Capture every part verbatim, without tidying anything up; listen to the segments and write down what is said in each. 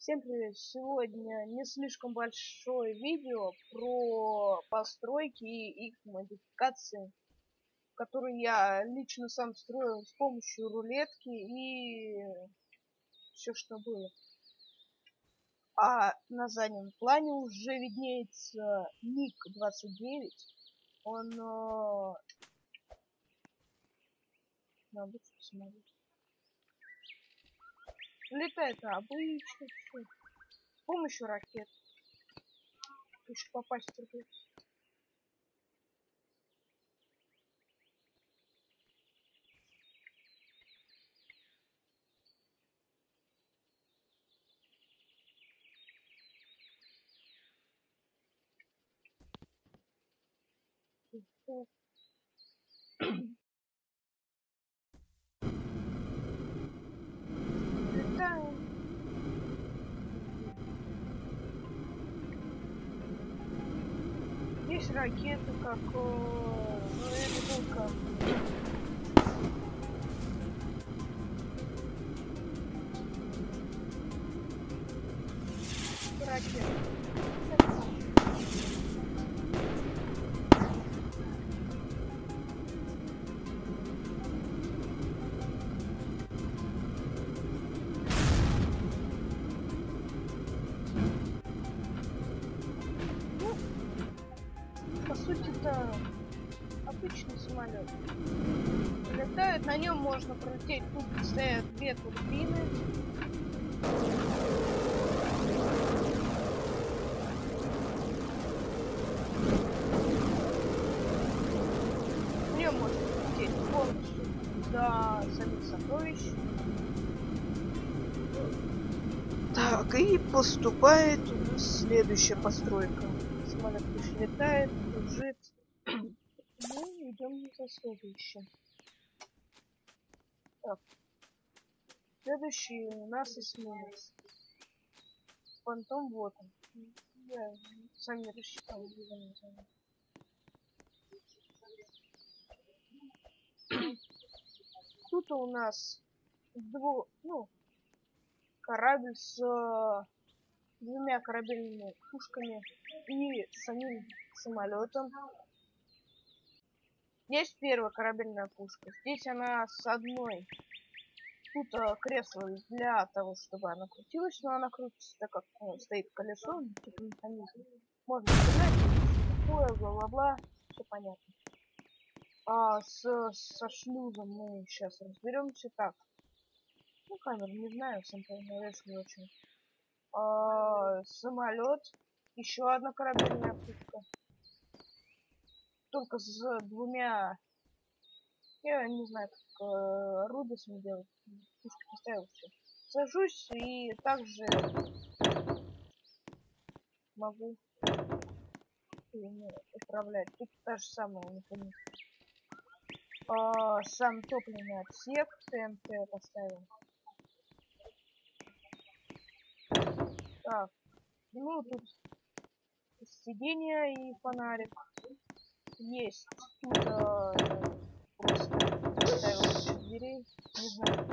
Всем привет! Сегодня не слишком большое видео про постройки и их модификации, которые я лично сам строил с помощью рулетки и все, что было. А на заднем плане уже виднеется Миг двадцать девять. Он э, на обычный самолет. Летает обычно все. С помощью ракет. Еще попасть придется. Летаем. Есть ракеты, как э, ну, это только ракеты. Ну, по сути, это обычный самолет. Летает, на нем можно пролететь. Тут стоят две турбины. В нем можно пролететь полностью до самих сокровищ. Так, и поступает у нас следующая постройка. Самолет лишь летает, лежит. Ну, идем за следующим. Так. Следующий у нас эсминец. Фантом вот он. Я сами рассчитал, где название. Тут у нас дво, ну, корабль с э, двумя корабельными пушками и самим самолетом. Есть первая корабельная пушка. Здесь она с одной. Тут э, кресло для того, чтобы она крутилась, но она крутится, так как ну, стоит колесо, типа механизм. Можно стрелять, такое, бла-бла-бла, все понятно. А с, со шлюзом мы сейчас разберемся. Так, ну камеру не знаю, сам понимаешь, не очень. А, самолет, еще одна корабельная пушка. Только с двумя, я не знаю, как э, Рубисом делать. Пушки поставил, все. Сажусь и также могу управлять. Тут та же самая механика. А, сам топливный отсек ТНТ поставил. Так, ну тут сиденье и фонарик есть. Тут э, просто ставил кучу дверей, не знаю.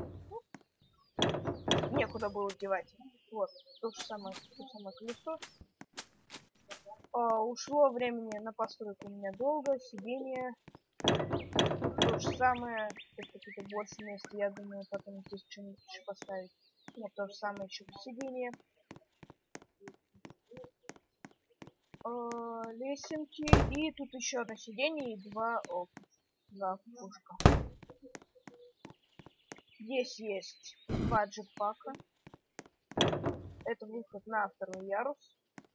Ну, некуда было девать. Вот, то же самое, то же самое колесо. А, ушло времени на постройку у меня долго, сиденье. Тут то же самое, какие-то больше мест, я думаю, потом здесь что-нибудь еще поставить. Нет, то же самое еще сиденье. Э, лесенки, и тут еще одно сиденье и два, о, два пушка. Здесь есть два джетпака. Это выход на второй ярус.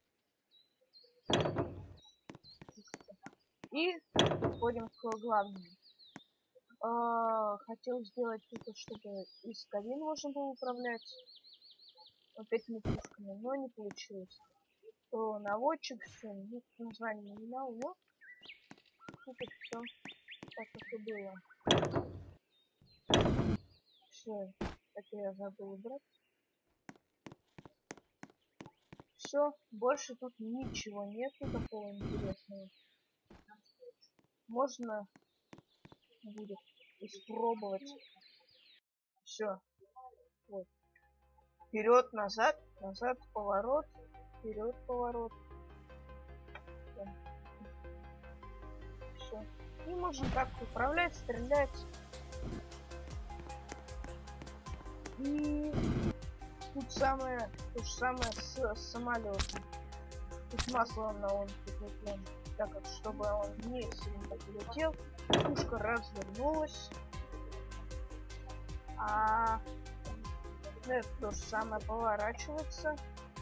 И переходим к главному. Э, хотел сделать тут, чтобы из кабин можно было управлять вот этими пушками, но не получилось. То наводчик, все, название не знал, но тут все так, как и было. Все, это я забыл убрать. Все, больше тут ничего нету такого интересного. Можно будет испробовать. Все. Вот. Вперед, назад, назад, поворот, вперед, поворот. Все. И можно так управлять, стрелять. И тут самое, то же самое с, с самолетом. Тут масло на он прикреплен, так как чтобы он не сильно полетел. Пушка развернулась. А это то же самое поворачивается.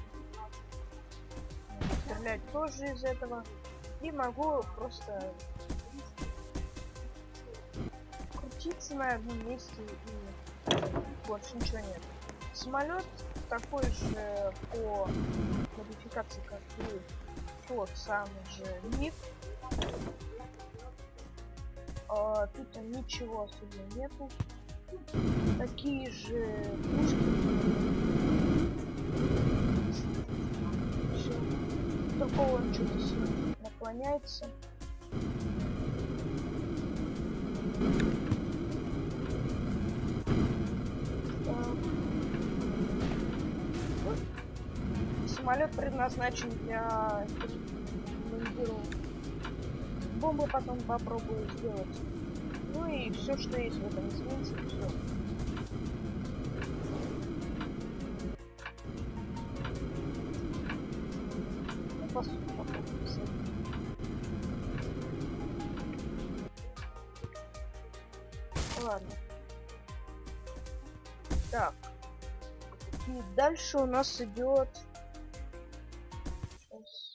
Стрелять тоже из этого. И могу просто крутиться на одном месте и больше ничего нет. Самолет такой же по модификации, как и тот самый же ник. А, тут ничего особо нету. Такие же пушки. Все. Только он что-то сильно наклоняется. Самолет предназначен для бомбировки. Бомбы потом попробую сделать. Ну и все, что есть в этом изменится, все. По сути, попробую писать. Ладно. Так. И дальше у нас идет. Сейчас.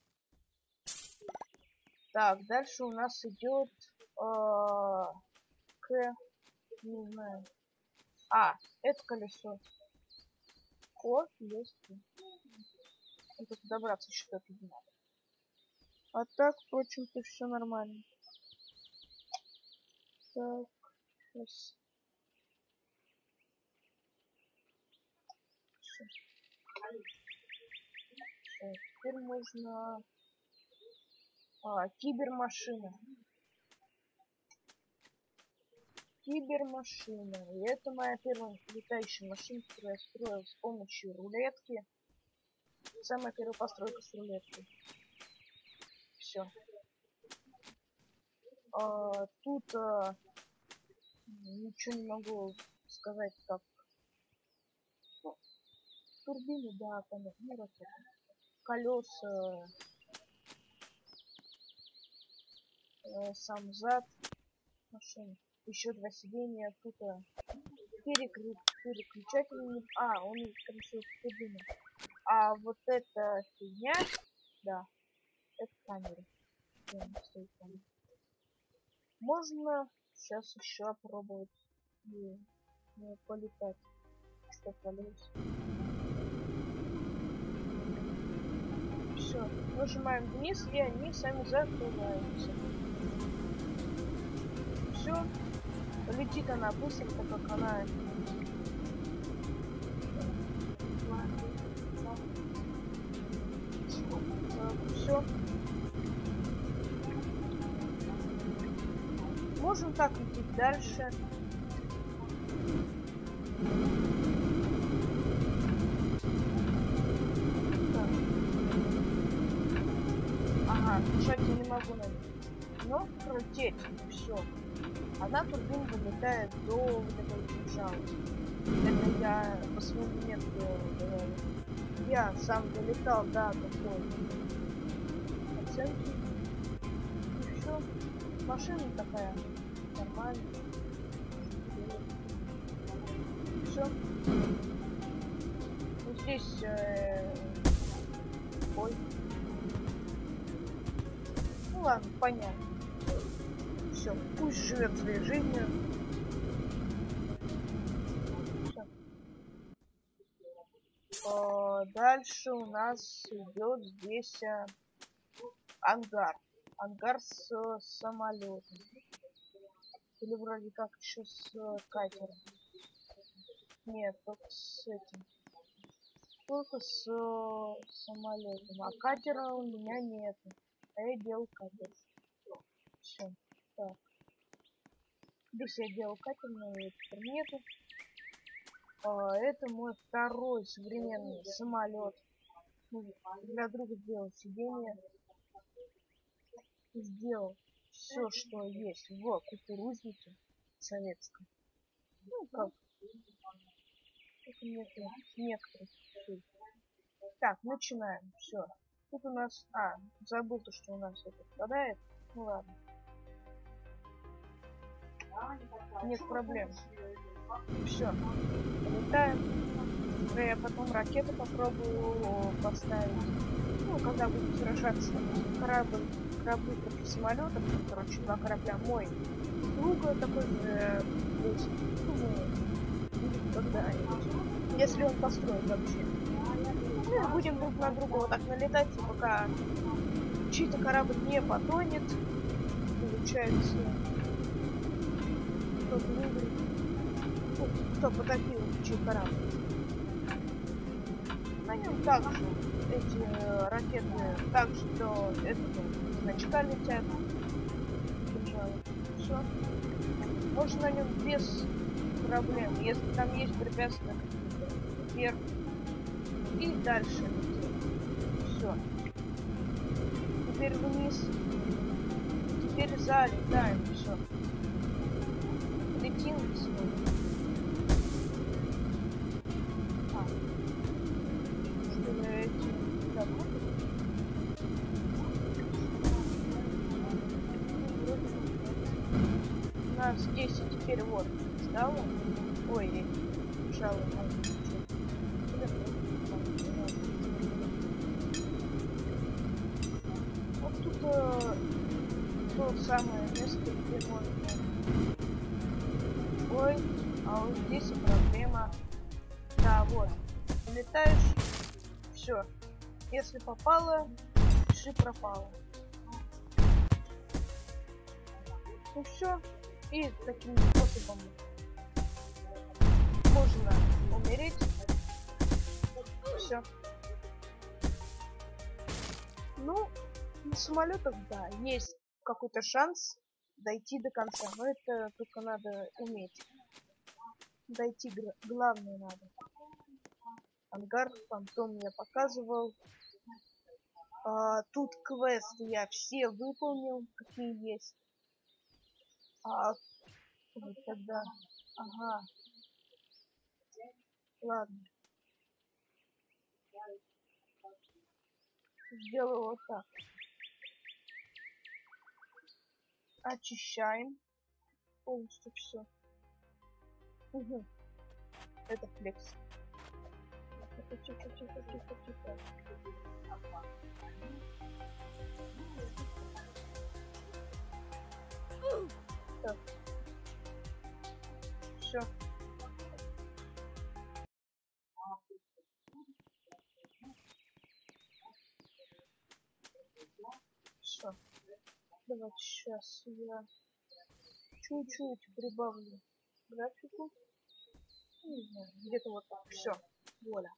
Так, дальше у нас идет э, к, не знаю. А, это колесо. О, есть. Тут добраться еще что-то не надо. А так, впрочем-то, все нормально. Так, сейчас. Все. Все. Теперь можно. А, кибермашина. Кибермашина. И это моя первая летающая машина, которую я строил с помощью рулетки. Самая первая постройка с рулеткой. Все. А, тут а, ничего не могу сказать, как. Ну, турбины, да, понятно. Ну, колеса. Э, сам зад машины. Еще два сидения. Тут а, переклю... переключатель. А, он, короче, турбина. А вот эта фигня, да, это камера. Можно сейчас еще попробовать и, и полетать, что полез. Все, нажимаем вниз, и они сами закрываются. Все, летит она быстро, так как она. Все. Можем так лететь дальше. Так. Ага, нажать я не могу на них. Но пролететь. Все. Одна турбина долетает до вот этого кинжала. Это я по своему методу делаю. Я сам долетал до такой оценки. И все. Машина такая нормальная. Все. Вот здесь э, ой. Ну ладно, понятно. Все, пусть живет своей жизнью. Всё. Дальше у нас идет здесь а, ангар. Ангар с а, самолетом. Или вроде как еще с а, катером. Нет, только с этим. Только с а, самолетом. А катера у меня нет. А я делал катер. Все. Так. Здесь я делал катер, но его теперь нету. А, это мой второй современный самолет. Для друга сделал сиденье. Сделал все, что есть в кукурузнике советском. Ну, как, как некоторые. некоторые. Так, начинаем. Все. Тут у нас... А, забыл то, что у нас это впадает. Ну ладно. Нет проблем. Все. Полетаем. Да я потом ракету попробую поставить. Ну, когда будем сражаться. Корабль, корабли против самолетов. Короче, два корабля. Мой друга такой же есть. Ну, когда-нибудь. Если он построит вообще. Ну, и будем друг на друга вот так налетать, и пока чей-то корабль не потонет. Получается, кто-то выиграет. Ну, кто потопил чей корабль. На нем также эти э, ракеты также до этого значка летят. Все. Можно на нем без проблем, если там есть препятствия вверх и дальше лететь. Все. Теперь вниз. Теперь залетаем. Все. Летим снова. А. Что я эти... Так, у нас десять теперь вот стало. Ой, пожалуй, вот тут э, то самое место, где можно... Ой, а вот здесь и проблема. Да, вот. Летаешь, все. Если попало, пиши пропало. Ну все. И таким способом можно умереть. Все. Ну, на самолетах, да, есть какой-то шанс дойти до конца, но это только надо уметь. Дойти главное надо. Ангар, фантом я показывал. А, тут квесты я все выполнил, какие есть. А, вот тогда... Ага. Ладно. Сделаю вот так. Очищаем полностью все. Угу. Это флекс. Тихо, тихо, тихо, тихо, тихо. Так. Все. Все. Давайте сейчас я чуть-чуть прибавлю графику. Не знаю, где-то вот так. Все. Воля.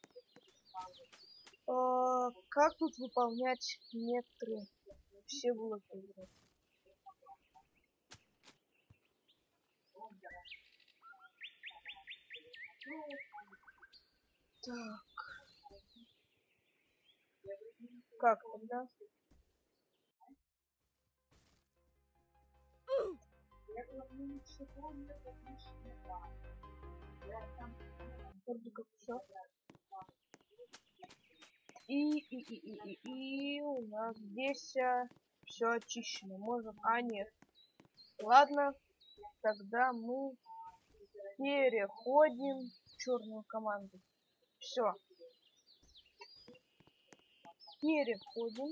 А, как тут выполнять некоторые все блоки? Так. Как тогда? Вроде как все. И, и, и, и, и, и у нас здесь все очищено. Можем... А, нет. Ладно. Тогда мы переходим в черную команду. Все. Переходим.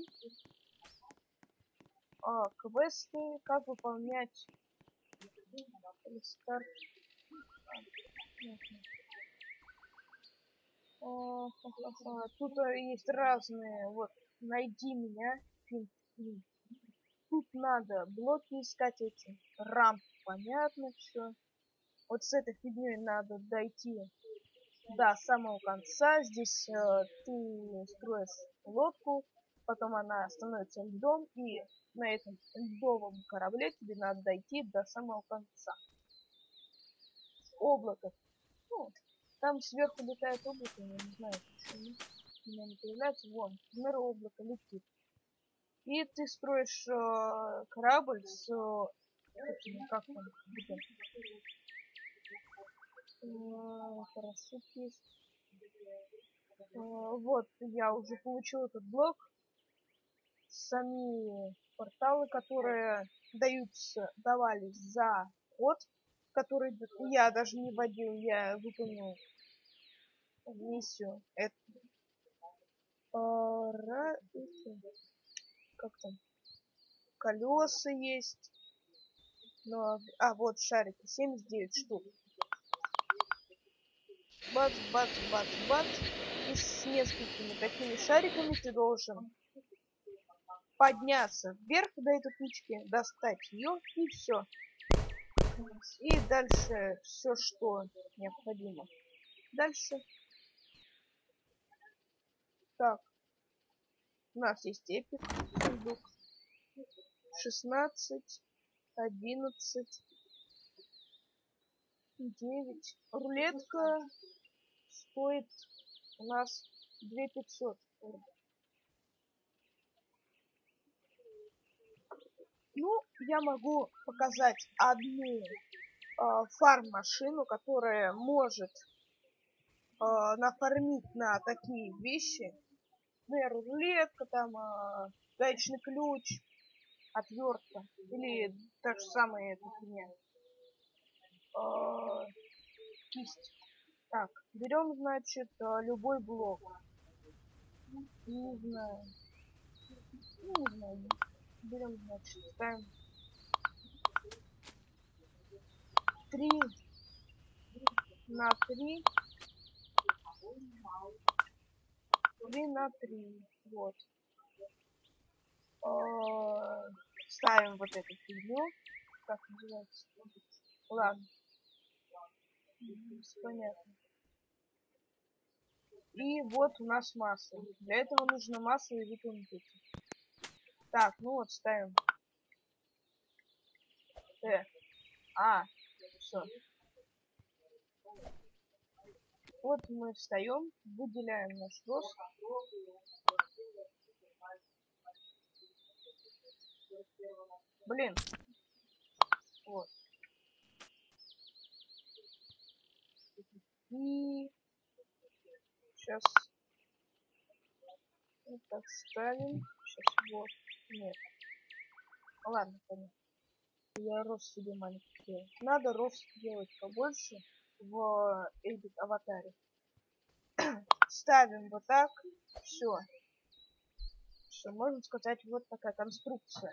А, квесты. Как выполнять? Рестарт. А, тут есть разные. Вот. Найди меня. Тут надо блоки искать эти. Рамп. Понятно все. Вот с этой фигней надо дойти до самого конца. Здесь э, ты строишь лодку, потом она становится льдом, и на этом льдовом корабле тебе надо дойти до самого конца. Облако. Ну, Там сверху летает облако, я не знаю почему. У меня не появляется. Вон, например, облако летит. И ты строишь э, корабль с... Э, как там? Э, парашют есть. Э, вот, я уже получил этот блок. Сами порталы, которые даются, давались за ход, который я даже не вводил, я выполнил миссию. Это Ра... как там? Колеса есть. Но... А, вот шарики, семьдесят девять штук. Бац, бац, бац, бац. И с несколькими такими шариками ты должен подняться вверх до этой птички, достать ее и все. И дальше все, что необходимо. Дальше. Так. У нас есть эпик. Сундук. шестнадцать. одиннадцать. девять. Рулетка стоит у нас две тысячи пятьсот. Ну, я могу показать одну э, фарм-машину, которая может э, нафармить на такие вещи. Например, рулетка, там, э, гаечный ключ, отвертка. Или так же самое это фигня. Э, кисть. Так, берем, значит, э, любой блок. Не знаю. Ну, не знаю. Берем, значит, ставим три на три. три на три. Вот. Э, ставим вот эту фигню. Как называется? Ладно. Понятно. И вот у нас масса. Для этого нужно масса и выполнить эти. Так, ну вот ставим. Т. А. Все. Вот мы встаем, выделяем наш рост. Блин. Вот. И сейчас вот так ставим. Сейчас вот. Нет. Ладно, понятно. Я рост себе маленький делаю. Надо рост делать побольше в Эдит аватаре. Ставим вот так. Все. Все, можно сказать, вот такая конструкция.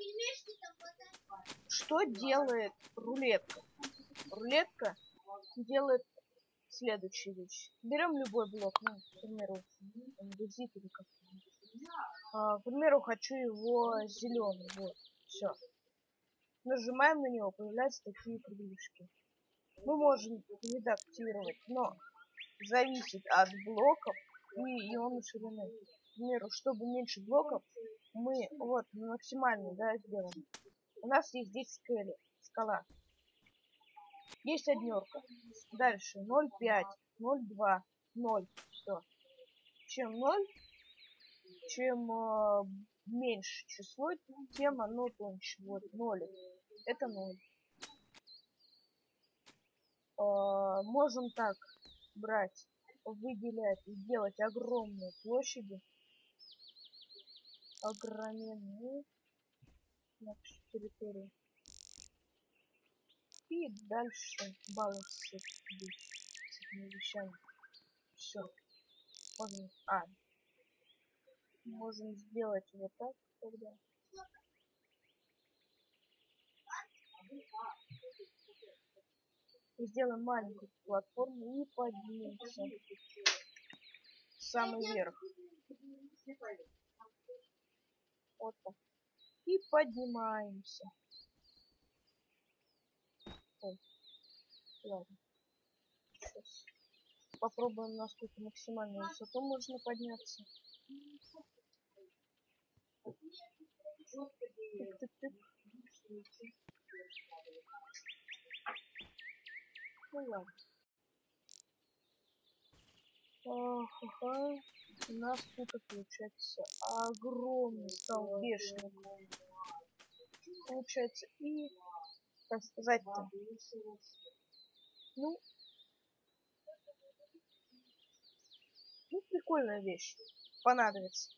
Что делает рулетка? Рулетка делает следующую вещь. Берем любой блок, ну, к примеру, андезит или как. А, к примеру, хочу его зеленый. Вот, все. Нажимаем на него, появляются такие крылышки. Мы можем редактировать, но зависит от блоков и его ширины. К примеру, чтобы меньше блоков, мы вот максимальный, да, сделаем. У нас есть здесь скелли, скала. Есть однерка. Дальше ноль пять, ноль два, ноль. Все. Чем ноль, чем э, меньше число, тем оно тоньше. Вот ноль. Это ноль. Э, можем так брать, выделять и делать огромные площади. Огроменные нашу территорию. И дальше баллы с этими вещами. Все. Можем, а, можем сделать вот так тогда. Сделаем маленькую платформу и поднимемся в самый верх. Вот так. И поднимаемся. Ой, ладно. Сейчас попробуем, насколько максимальную высоту можно подняться. Тык-тык-тык. Ну ладно. Ага. У нас тут получается огромный стал вешник. Получается и, как сказать-то, ну, ну, прикольная вещь. Понадобится.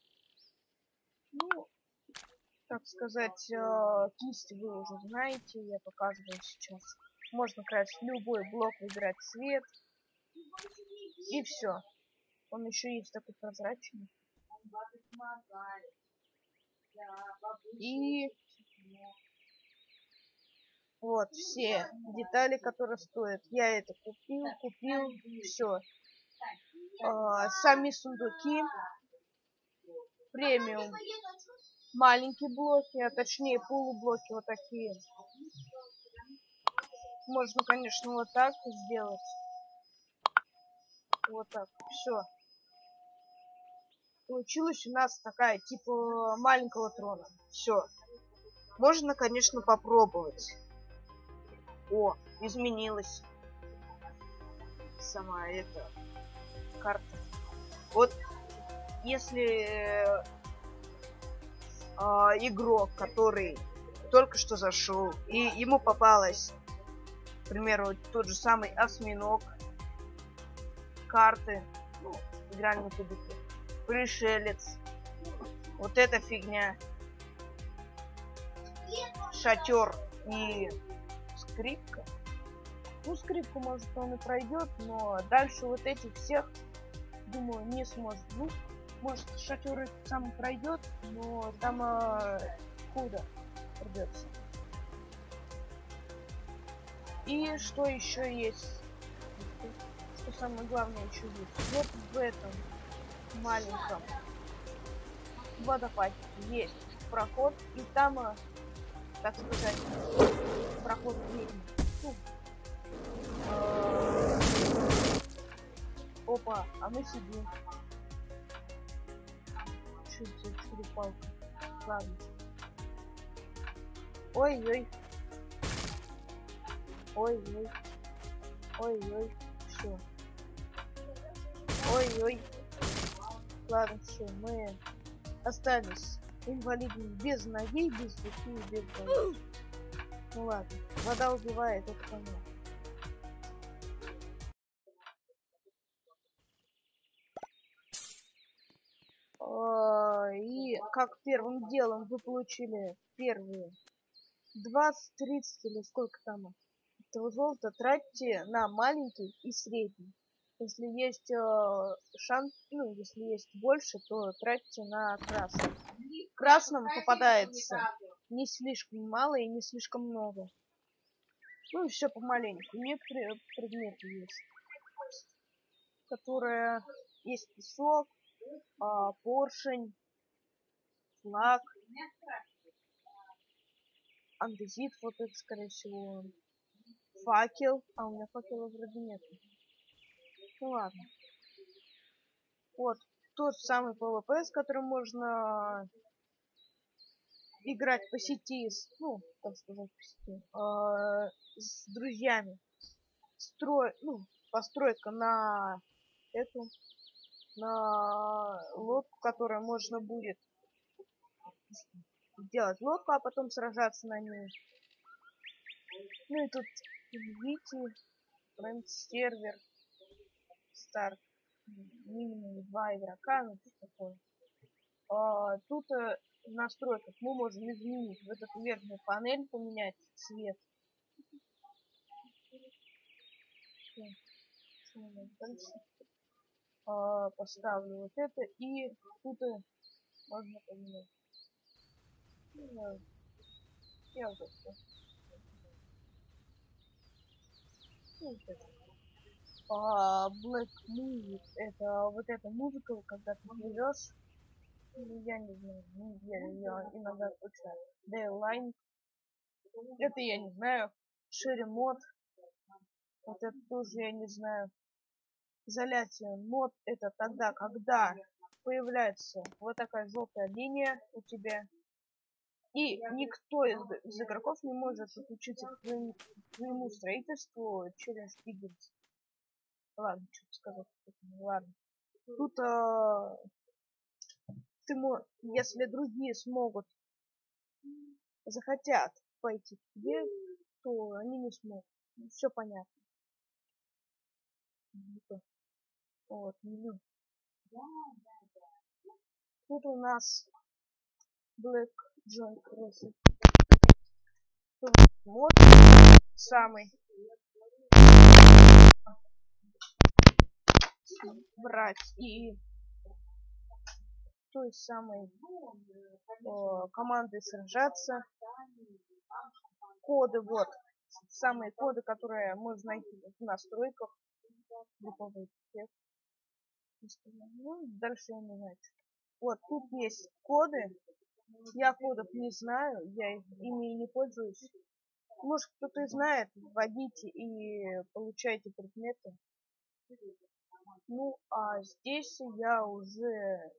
Ну, так сказать, э, кисть вы уже знаете, я показываю сейчас. Можно красить любой блок, выбирать цвет. И все. Он еще есть такой прозрачный. И вот все детали, которые стоят. Я это купил, купил, все. А, сами сундуки. Премиум. Маленькие блоки, а точнее полублоки вот такие. Можно, конечно, вот так сделать. Вот так. Все. Получилась у нас такая, типа, маленького трона. Все. Можно, конечно, попробовать. О, изменилась сама эта карта. Вот если э, игрок, который только что зашел, и ему попалась, к примеру, тот же самый осьминог, карты, ну, игральные кубики, пришелец, вот эта фигня, шатер и скрипка. Ну, скрипку, может, он и пройдет, но дальше вот этих всех, думаю, не сможет. Ну, может, шатер и сам пройдет, но там э, худо придется. И что еще есть? Что самое главное еще есть? Вот в этом маленьком водопаде есть проход, и там, э, так сказать, проход ведьмы. Ну, э, опа, а мы сидим. Чуть за палку. Ладно. Ой-ой. Ой-ой. Ой-ой. Все. Ой-ой. Ладно, все, мы остались инвалидами без ноги, без руки и без головы. Ну ладно, вода убивает, это понятно. И как первым делом вы получили первые двадцать тридцать или сколько там этого золота, тратьте на маленький и средний. Если есть э, шанс, ну, если есть больше, то тратьте на красный. В красном попадается не слишком мало и не слишком много. Ну и все помаленьку. Некоторые предметы есть, которые есть песок, э, поршень, флаг, андезит, вот это, скорее всего, факел. А у меня факела вроде нет. Ну ладно. Вот тот самый пэ вэ пэ, с которым можно играть по сети, с, ну, так сказать, по сети, э, с друзьями. Строй, ну, постройка на эту, на лодку, которая можно будет сделать лодку, а потом сражаться на ней. Ну и тут, видите, сервер, старт, минимум два игрока, ну что такое. А, тут э, в настройках мы можем изменить вот эту верхнюю панель, поменять цвет. А, поставлю вот это, и тут э, можно поменять. Я вот это. А, Black Music, это вот эта музыка, когда ты плывешь. Я не знаю, я ее иногда включаю. Dayline. Это я не знаю. Шире мод. Вот это тоже я не знаю. Изоляция мод это тогда, когда появляется вот такая желтая линия у тебя. И никто из, из игроков не может подключиться к твоему, к твоему строительству через Piglins. Ладно, что-то сказать. Ладно. Тут э, ты мо... если другие смогут, захотят пойти к тебе, то они не смогут. Все понятно. Вот. Тут у нас Black John Cross. Вот самый брать и той самой о, командой сражаться. Коды, вот. Самые коды, которые можно найти в настройках. Ну, дальше я не знаю. Вот, тут есть коды. Я кодов не знаю, я ими не пользуюсь. Может, кто-то знает, вводите и получайте предметы. Ну, а здесь я уже...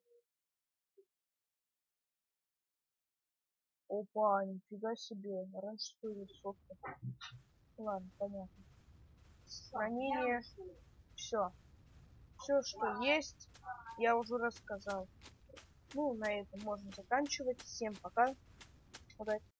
Опа, нифига себе. Раньше стоили сотки. Ладно, понятно. Хранение. Все. Все, что есть, я уже рассказал. Ну, на этом можно заканчивать. Всем пока. Удачи.